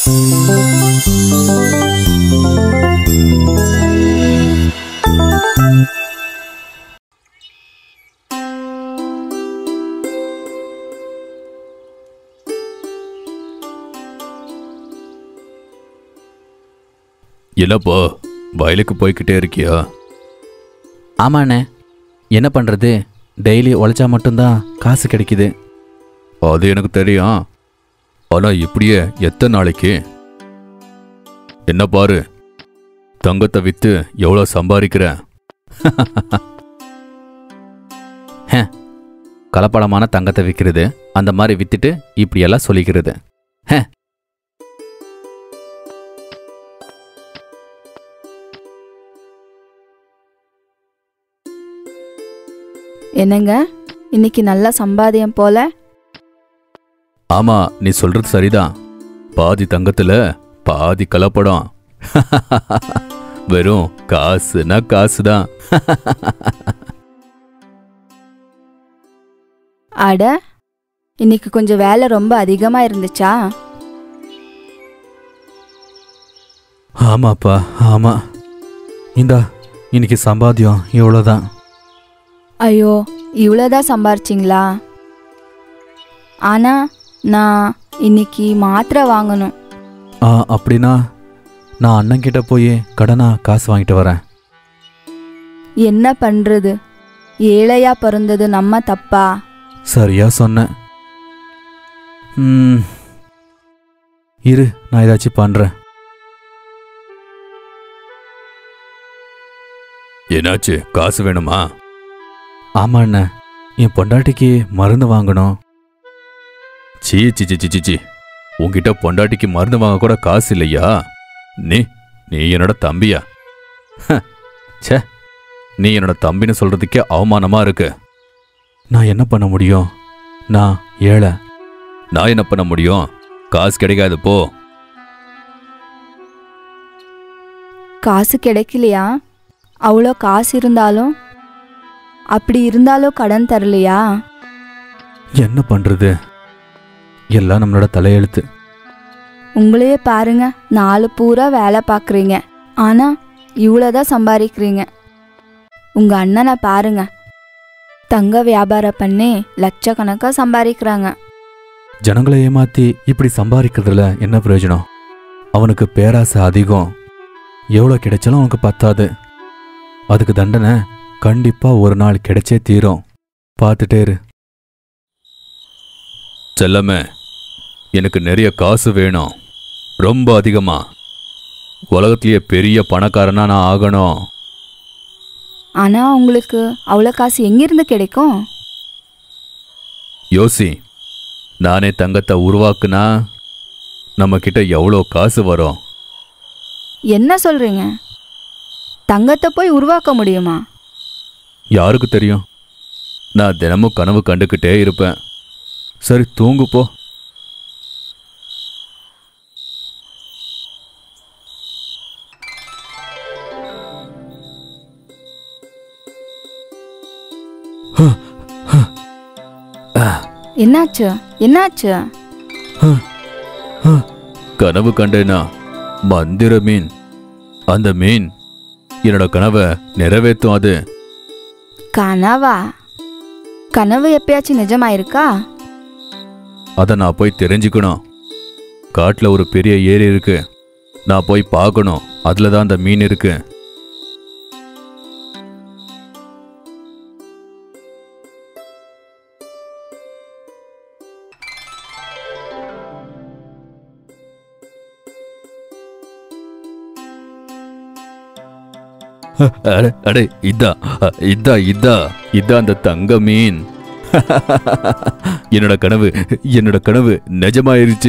என்னப்பா வயலுக்கு போய்கிட்டே இருக்கியா? ஆமாண்ணே, என்ன பண்ணுறது, டெய்லி உழைச்சா மட்டும்தான் காசு கிடைக்குது. அது எனக்கு தெரியும். ஆனால் இப்படியே எத்தனை நாளைக்கு? என்ன பாரு, தங்கத்தை விற்று எவ்வளோ சம்பாதிக்கிற? கலப்படமான தங்கத்தை விற்கிறது, அந்த மாதிரி விற்றுட்டு இப்படியெல்லாம் சொல்லிக்கிறது. என்னங்க, இன்னைக்கு நல்லா சம்பாதியம் போல. ஆமா, நீ சொல்றது சரிதான். பாதி தங்கத்துல பாதி கலப்படம். வெறும் காசுனா காசுதான். அட, இன்னைக்கு கொஞ்சம் வேலை ரொம்ப அதிகமா இருந்துச்சா? ஆமாப்பா, ஆமா. இந்தா இன்னைக்கு சம்பாத்தியம் இவ்வளோதான். ஐயோ, இவ்வளோதான் சம்பாரிச்சிங்களா? ஆனா நான் இன்னைக்கு மாத்திரை வாங்கணும். அப்படின்னா நான் அண்ணன்கிட்ட போய் கடனா காசு வாங்கிட்டு வரேன். என்ன பண்றது, ஏழையா பிறந்தது நம்ம தப்பா? சரியா சொன்ன. இரு, நான் ஏதாச்சும் பண்றேன். என்னாச்சு, காசு வேணுமா? ஆமா அண்ணா, என் பொண்டாட்டிக்கு மருந்து வாங்கணும். சீ சி சி சி சி, உங்ககிட்ட பொண்டாட்டிக்கு மருந்து வாங்க கூட காசு இல்லையா? நீ என்னோட தம்பியா? சே, நீ என்னோட தம்பின்னு சொல்றதுக்கே அவமானமா இருக்கு. நான் என்ன பண்ண முடியும், நான் ஏழை. நான் என்ன பண்ண முடியும், காசு கிடைக்காது போ. காசு கிடைக்கலையா? அவ்வளோ காசு இருந்தாலும், அப்படி இருந்தாலும் கடன் தரலையா? என்ன பண்றது, எல்லாம் நம்மளோட தலையெழுத்து. உங்களையே பாருங்க, நாலு பூரா வேலை பார்க்குறீங்க, ஆனா இவ்வளோதான் சம்பாதிக்கிறீங்க. உங்க அண்ணனை பாருங்க, தங்க வியாபாரம் பண்ணி லட்சக்கணக்காக சம்பாதிக்கிறாங்க. ஜனங்களை ஏமாத்தி இப்படி சம்பாதிக்கிறதுல என்ன பிரயோஜனம்? அவனுக்கு பேராசை அதிகம். எவ்வளோ கிடைச்சாலும் அவனுக்கு பத்தாது. அதுக்கு தண்டனை கண்டிப்பா ஒரு நாள் கிடைச்சே தீரும். பார்த்துட்டே இரு. செல்லமே, எனக்கு நிறைய காசு வேணும், ரொம்ப அதிகமா. உலகத்திலேயே பெரிய பணக்காரனா நான் ஆகணும். ஆனா உங்களுக்கு அவ்வளோ காசு எங்கிருந்து கிடைக்கும்? யோசி, நானே தங்கத்தை உருவாக்குனா நம்ம கிட்ட எவ்வளோ காசு வரும்? என்ன சொல்றீங்க? தங்கத்தை போய் உருவாக்க முடியுமா? யாருக்கு தெரியும்? நான் தினமும் கனவு கண்டுக்கிட்டே இருப்பேன். சரி, தூங்கு போ. என்னாச்சு, என்னாச்சு? கனவு கண்டேனா, மந்திர மீன். அந்த மீன் என்னோட கனவை நிறைவேற்றும். அது கனவா? கனவு எப்பயாச்சும் நிஜமாயிருக்கா? அதை நான் போய் தெரிஞ்சுக்கணும். காட்டில் ஒரு பெரிய ஏரி இருக்கு, நான் போய் பார்க்கணும். அதில் தான் அந்த மீன் இருக்கு. அடே, இதான் அந்த தங்க மீன். என்னோட கனவு நிஜமாயிருச்சு.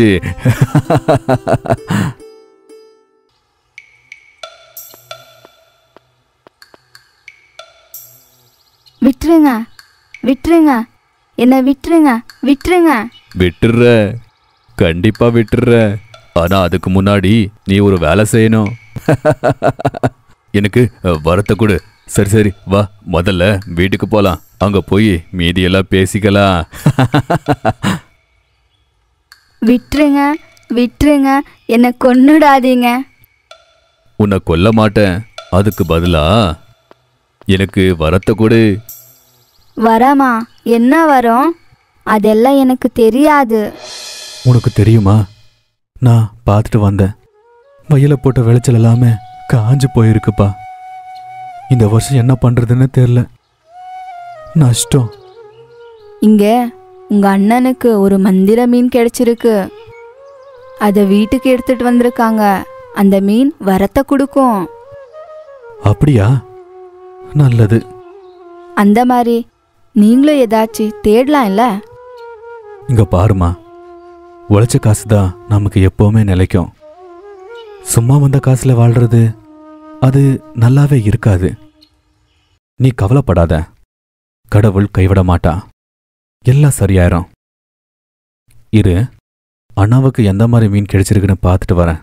விட்டுருங்க, விட்டுருங்க, என்ன விட்டுருங்க, விட்டுருங்க. விட்டுற, கண்டிப்பா விட்டுற. ஆனா அதுக்கு முன்னாடி நீ ஒரு வேலை செய்யணும். எனக்கு வரத்தை கொடு. சரி சரி, வா, முதல்ல வீட்டுக்கு போலாம். அங்க போய் மீதியெல்லாம் பேசிக்கலாம். விட்டுருங்க, விட்டுருங்க, என்னை கொன்னுடாதீங்க. உன்னை கொல்ல மாட்டேன். அதுக்கு பதிலா எனக்கு வரத்தை கொடு. வரமா? என்ன வரும்? அதெல்லாம் எனக்கு தெரியாது. உனக்கு தெரியுமா, நான் பார்த்துட்டு வந்தேன். வயல போட்ட விளைச்சல் எல்லாமே காஞ்சு போயிருக்குப்பா. இந்த வருஷம் என்ன பண்றதுன்னு தெரியல. நஷ்டம். இங்க உங்க அண்ணனுக்கு ஒரு மந்திர மீன் கிடைச்சிருக்கு. அதை வீட்டுக்கு எடுத்துட்டு வந்திருக்காங்க. அந்த மீன் வரத்தை கொடுக்கும். அப்படியா? நல்லது. அந்த மாதிரி நீங்களும் ஏதாச்சும் தேடலாம் இல்ல? இங்க பாருமா, உழைச்ச காசு தான் நமக்கு எப்பவுமே நிலைக்கும். சும்மா வந்த காசுல வாழ்றது அது நல்லாவே இருக்காது. நீ கவலைப்படாத, கடவுள் கைவிட மாட்டா. எல்லாம் சரியாயிரும். இரு, அண்ணாவுக்கு எந்த மாதிரி மீன் கிடைச்சிருக்குன்னு பார்த்துட்டு வரேன்.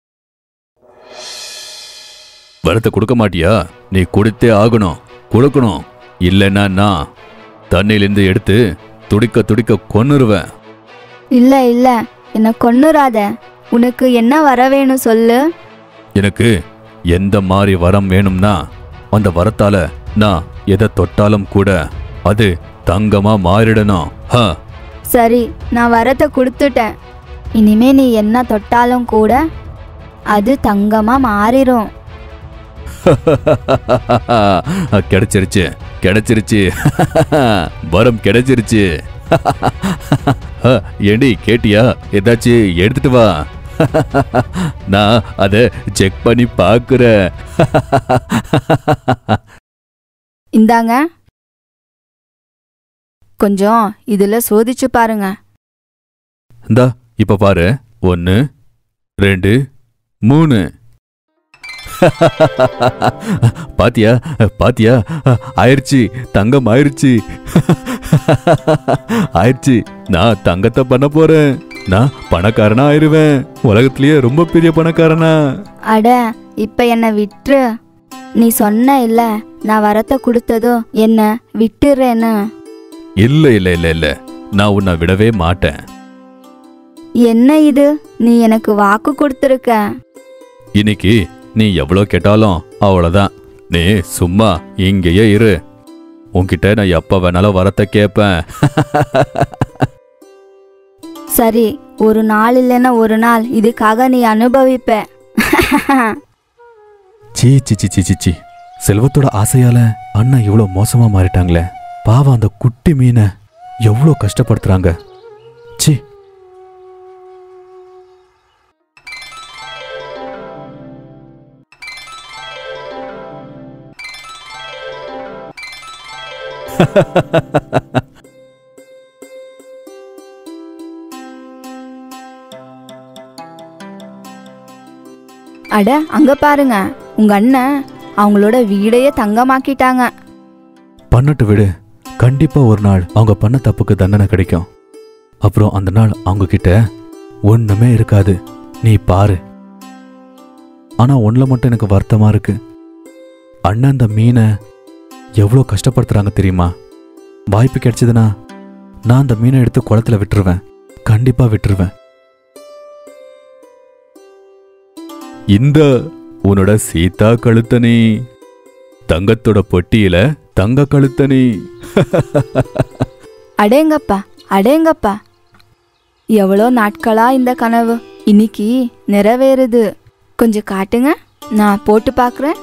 வரத்தை கொடுக்க மாட்டியா? நீ கொடுத்தே ஆகணும். கொடுக்கணும். இல்லைன்னா நான் தண்ணியிலேருந்து எடுத்து துடிக்க துடிக்க கொன்னுருவேன். இல்ல இல்ல, என்னை கொன்னுராத. உனக்கு என்ன வர வேணும் சொல்லு. எனக்கு எந்த மாதிரி வரம் வேணும்னா அந்த வரத்தால நான் எதை தொட்டாலும் கூட அது தங்கமா மாறிடணும். சரி, நான் வரத்தை கொடுத்துட்டேன். இனிமே நீ என்ன தொட்டாலும் கூட அது தங்கமா மாறிடும். கிடைச்சிருச்சு, கிடைச்சிருச்சு. வரம் கிடைச்சிருச்சு. ஏண்டி கேட்டியா? ஏதாச்சும் எடுத்துட்டு வா. நான் அதை செக் பண்ணி பார்க்குறேன். இந்தாங்க, கொஞ்சம் இதுல சோதிச்சு பாருங்க. இந்தா இப்ப பாரு. 1 2 3. பாத்தியா பாத்தியா? ஆயிடுச்சு, தங்கம் ஆயிடுச்சு. ஆயிடுச்சு. நான் தங்கத்தை பண்ண போறேன். நான் பணக்காரனா ஆயிருவேன். உலகத்திலேயே ரொம்ப பெரிய பணக்காரனா. அட, இப்ப என்ன விட்டுரு. நீ சொன்ன இல்ல, நான் வரத்தை கொடுத்ததும் என்ன விட்டுறேன்னு. இல்ல இல்ல இல்ல இல்ல, நான் உன்னை விடவே மாட்டேன். என்ன இது? நீ எனக்கு வாக்கு கொடுத்துருக்க. இன்னைக்கு நீ எவ்வளோ கேட்டாலும் அவ்வளோதான். நீ சும்மா இங்கேயே இரு. உன்கிட்ட நான் எப்ப வேணாலும் வரத்தை கேட்பேன். சரி, ஒரு நாள் இல்லைன்னா ஒரு நாள் இதுக்காக நீ அனுபவிப்ப. சீ சி சி சி சி. செல்வத்தோட ஆசையால அண்ணா இவ்வளோ மோசமா மாறிட்டாங்களே. பாவம், அந்த குட்டி மீனை எவ்வளோ கஷ்டப்படுத்துறாங்க. சி. அட, அங்க பாருங்க, உங்க அண்ணன் அவங்களோட வீடையே தங்கமாக்கிட்டாங்க. பண்ணட்டு விடு. கண்டிப்பா ஒரு நாள் அவங்க பண்ண தப்புக்கு தண்டனை கிடைக்கும். அப்புறம் அந்த நாள் அவங்க கிட்ட ஒண்ணுமே இருக்காது. நீ பாரு. ஆனா ஒண்ணுல மட்டும் எனக்கு வருத்தமா இருக்கு. அண்ணன் அந்த மீனை எவ்வளோ கஷ்டப்படுத்துறாங்க தெரியுமா? வாய்ப்பு கிடைச்சதுன்னா நான் அந்த மீனை எடுத்து குளத்துல விட்டுருவேன். கண்டிப்பா விட்டுருவேன். இந்த உன்னோட சீதா கழுத்தனி, தங்கத்தோட பொட்டியில தங்க கழுத்தனி. அடேங்கப்பா அடேங்கப்பா, எவ்வளோ நாட்களா இந்த கனவு இன்னைக்கு நிறைவேறுது. கொஞ்சம் காட்டுங்க, நான் போட்டு பார்க்குறேன்.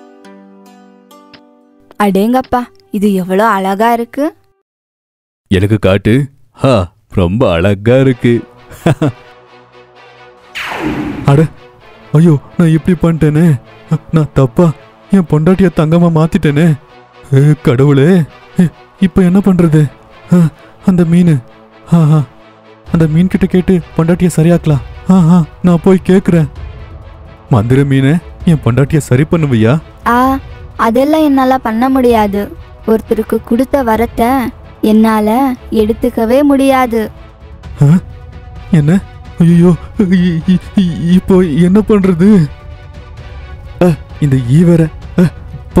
அடேங்கப்பா, இது எவ்வளோ அழகா இருக்கு. எனக்கு காட்டு. ரொம்ப அழகா இருக்கு. அட, ஐயோ, நான் இப்படி பண்ணிட்டேனே. நான் தப்பா என் பொண்டாட்டிய தங்கமா மாத்திட்டேனே. கடவுளே, இப்ப என்ன பண்றது? அந்த மீன், அந்த மீன் கிட்ட கேட்டு பொண்டாட்டிய சரியாக்கலாம். நான் போய் கேக்குறேன். மந்திர மீனை என் பொண்டாட்டிய சரி பண்ணுவியா? அதெல்லாம் என்னால பண்ண முடியாது. ஒருத்தருக்கு கொடுத்த வரத்தை என்னால எடுத்துக்கவே முடியாது. என்ன? ஐயோ, இப்போ என்ன பண்றது? இந்த ஈவர போ.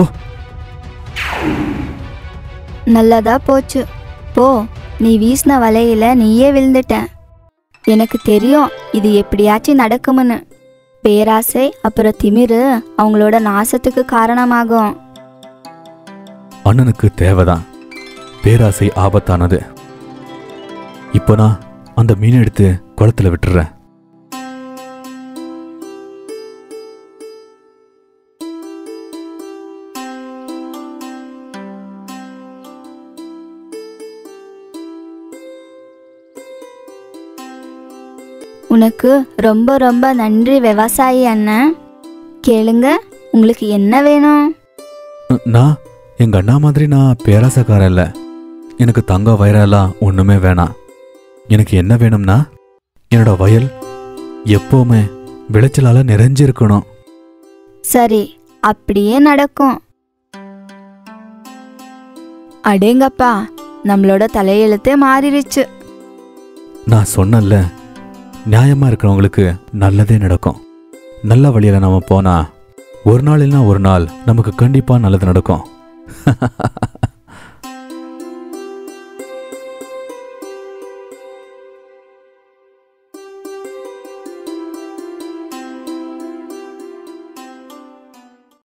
நல்லதா போச்சு. போ, நீ வீசின வலையில நீயே விழுந்துட்ட. எனக்கு தெரியும் இது எப்படியாச்சும் நடக்கும்னு. பேராசை அப்புறம் திமிரு அவங்களோட நாசத்துக்கு காரணமாகும். அண்ணனுக்கு தேவைதான். பேராசை ஆபத்தானது. இப்போ நான் அந்த மீனை எடுத்து குளத்துல விட்டுறேன். உனக்கு ரொம்ப ரொம்ப நன்றி விவசாயி அண்ணன். கேளுங்க, உங்களுக்கு என்ன வேணும்? நான் எங்க அண்ணா மாதிரி நான் பேராசக்காரன் இல்லை. எனக்கு தங்கம் வயிறெல்லாம் ஒண்ணுமே வேணாம். எனக்கு என்ன வேணும்னா என்னோட வயல் எப்பவுமே விளைச்சலால நிறைஞ்சிருக்கணும். சரி, அப்படியே நடக்கும். அடேங்கப்பா, நம்மளோட தலையெழுத்தே மாறிடுச்சு. நான் சொன்னேன்ல, நியாயமா இருக்கிறவங்களுக்கு நல்லதே நடக்கும். நல்ல வழியில நாம போனா ஒரு நாள் இல்லைன்னா ஒரு நாள் நமக்கு கண்டிப்பா நல்லது நடக்கும்.